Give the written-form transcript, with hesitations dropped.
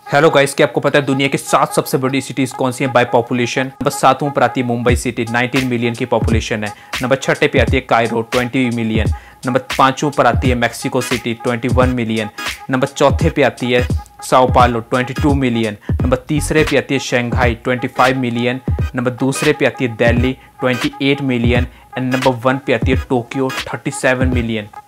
Hello guys, क्या आपको पता है दुनिया की 7 सबसे बड़ी सिटीज कौन सी हैं बाय पॉपुलेशन? नंबर 7 पर आती है मुंबई सिटी, 19 मिलियन की पॉपुलेशन है। नंबर 6 पे आती है कायरो, 20 मिलियन। नंबर 5 पर आती है मैक्सिको सिटी, 21 मिलियन। नंबर 4 पे आती है साओ पालो, 22 मिलियन। नंबर 3 पे आती है शंघाई, 25 मिलियन। नंबर 2 पे आती है दिल्ली, 28 मिलियन। एंड नंबर 1 पे आती है टोक्यो, 37 मिलियन।